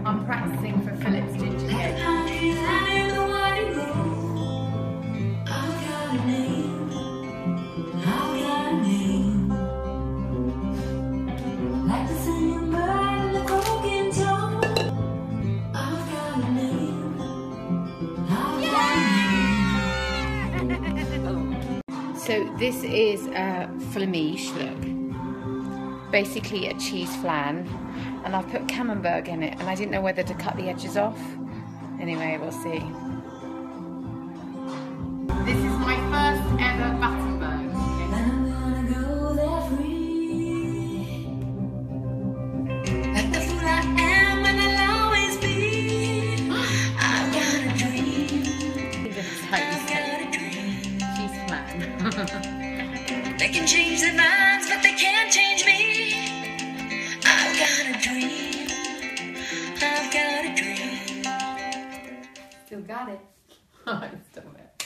I'm practicing for Philip's ginger cake. So this is a flamiche, look. Basically a cheese flan. And I've put camembert in it, and I didn't know whether to cut the edges off. Anyway, we'll see. This is my first ever Battenberg. They can change their minds, but they can't change me. I've got a dream. I've got a dream. Still got it. Stop it.